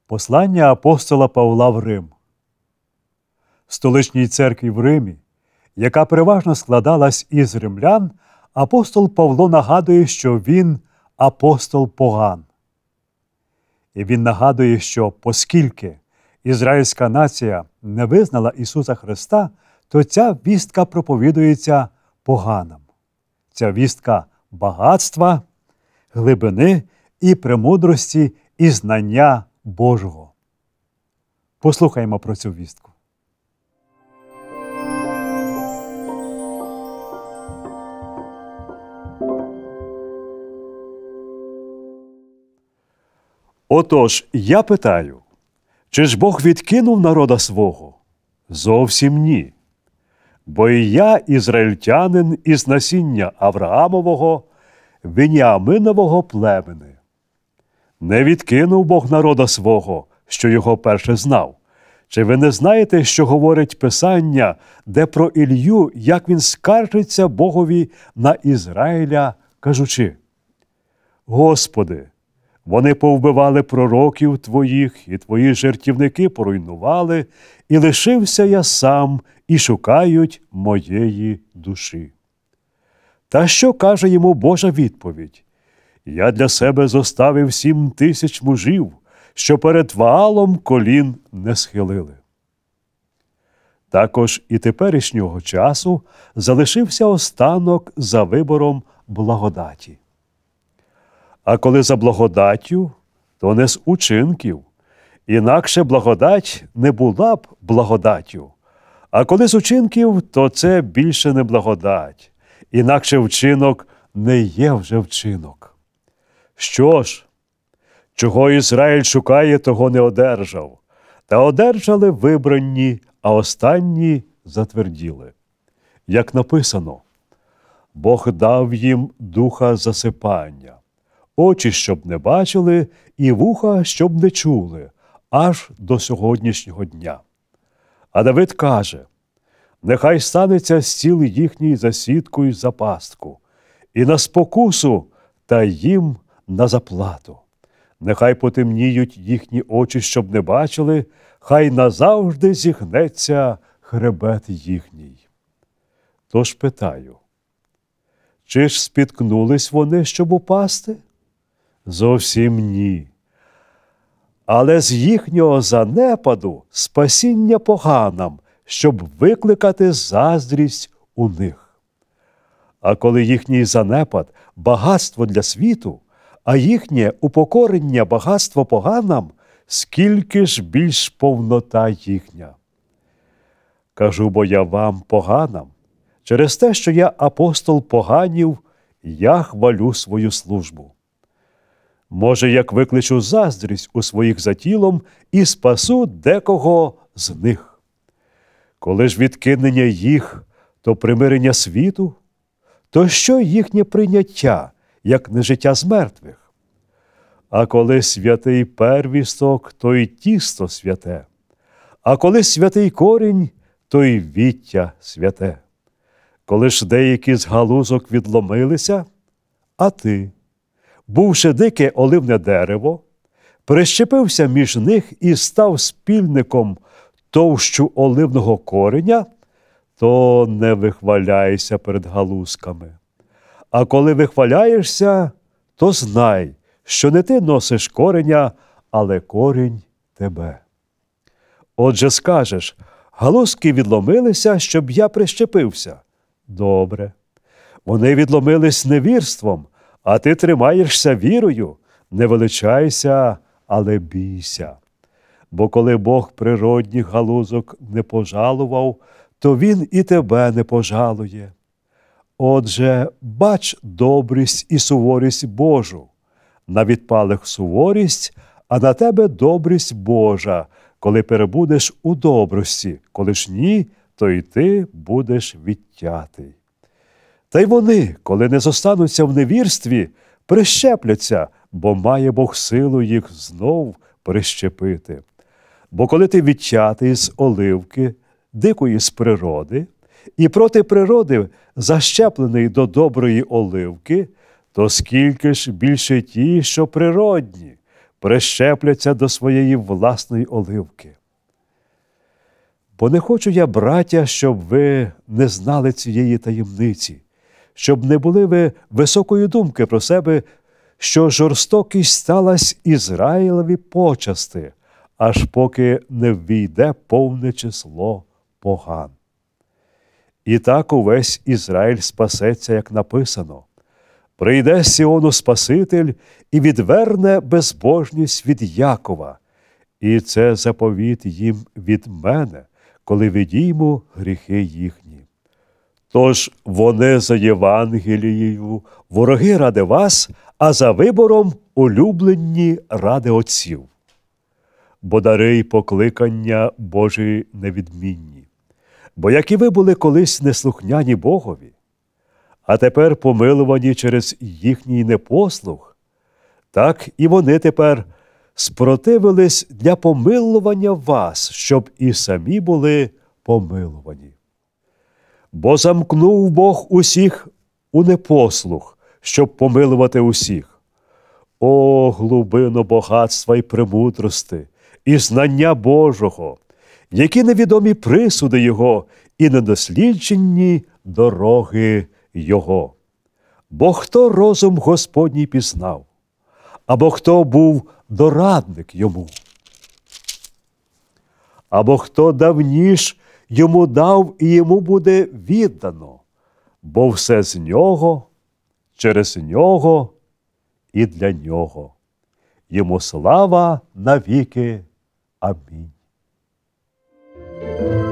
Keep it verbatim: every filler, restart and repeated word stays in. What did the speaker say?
Послання апостола Павла в Рим. В столичній церкві в Римі, яка переважно складалась із римлян, апостол Павло нагадує, що він апостол поган. І він нагадує, що оскільки ізраїльська нація не визнала Ісуса Христа, то ця вістка проповідується поганам. Ця вістка багатства, глибини і премудрості і знання Божого. Послухаймо про цю вістку. Отож, я питаю, чи ж Бог відкинув народа свого? Зовсім ні. Бо і я, ізраїльтянин із насіння Авраамового, Веніаминового племени. Не відкинув Бог народа свого, що його перше знав. Чи ви не знаєте, що говорить Писання, де про Ілью, як він скаржиться Богові на Ізраїля, кажучи: «Господи, вони повбивали пророків Твоїх, і Твої жертівники поруйнували, і лишився я сам, і шукають моєї душі». Та що каже йому Божа відповідь? «Я для себе зоставив сім тисяч мужів, що перед Ваалом колін не схилили». Також і теперішнього часу залишився останок за вибором благодаті. А коли за благодаттю, то не з учинків, інакше благодать не була б благодаттю. А коли з учинків, то це більше не благодать, інакше вчинок не є вже вчинок. Що ж, чого Ізраїль шукає, того не одержав, та одержали вибранні, а останні затверділи. Як написано: «Бог дав їм духа засипання, очі, щоб не бачили, і вуха, щоб не чули, аж до сьогоднішнього дня». А Давид каже: «Нехай станеться стіл їхній за сітку й за пастку, і на спокусу, та їм на заплату. Нехай потемніють їхні очі, щоб не бачили, хай назавжди зігнеться хребет їхній». Тож питаю, чи ж спіткнулись вони, щоб упасти? Зовсім ні. Але з їхнього занепаду спасіння поганам, щоб викликати заздрість у них. А коли їхній занепад – багатство для світу, а їхнє упокорення – багатство поганам, скільки ж більш повнота їхня. Кажу бо я вам, поганам, через те, що я апостол поганів, я хвалю свою службу. Може, як викличу заздрість у своїх за тілом і спасу декого з них. Коли ж відкинення їх, то примирення світу, то що їхнє прийняття, як не життя з мертвих? А коли святий первісток, то й тісто святе, а коли святий корінь, то й віття святе. Коли ж деякі з галузок відломилися, а ти, бувши дике оливне дерево, прищепився між них і став спільником товщу оливного кореня, то не вихваляйся перед галузками. А коли вихваляєшся, то знай, що не ти носиш кореня, але корінь тебе. Отже скажеш: галузки відломилися, щоб я прищепився. Добре. Вони відломились невірством, а ти тримаєшся вірою. Не величайся, але бійся. Бо коли Бог природніх галузок не пожалував, то Він і тебе не пожалує. Отже, бач добрість і суворість Божу. На відпалих суворість, а на тебе добрість Божа, коли перебудеш у добрості, коли ж ні, то й ти будеш відтятий. Та й вони, коли не зостануться в невірстві, прищепляться, бо має Бог силу їх знов прищепити. Бо коли ти відтятий з оливки, дикої з природи, і проти природи защеплений до доброї оливки, то скільки ж більше ті, що природні, прищепляться до своєї власної оливки. Бо не хочу я, браття, щоб ви не знали цієї таємниці, щоб не були ви високої думки про себе, що жорстокість сталась Ізраїлеві почасти, аж поки не ввійде повне число поган. І так увесь Ізраїль спасеться, як написано: «Прийде з Сіону Спаситель і відверне безбожність від Якова, і це заповіт їм від мене, коли відійму гріхи їхні. Тож вони за Євангелією вороги ради вас, а за вибором улюблені ради отців. Бо дари й покликання Божі невідмінні. Бо як і ви були колись неслухняні Богові, а тепер помилувані через їхній непослух, так і вони тепер спротивились для помилування вас, щоб і самі були помилувані. Бо замкнув Бог усіх у непослух, щоб помилувати усіх. О, глибино багатства й премудрости, і знання Божого, які невідомі присуди Його і недосліджені дороги Його. Бо хто розум Господній пізнав, або хто був дорадник йому? Або хто давніш йому дав і йому буде віддано, бо все з нього, через нього і для нього. Йому слава навіки. Амінь.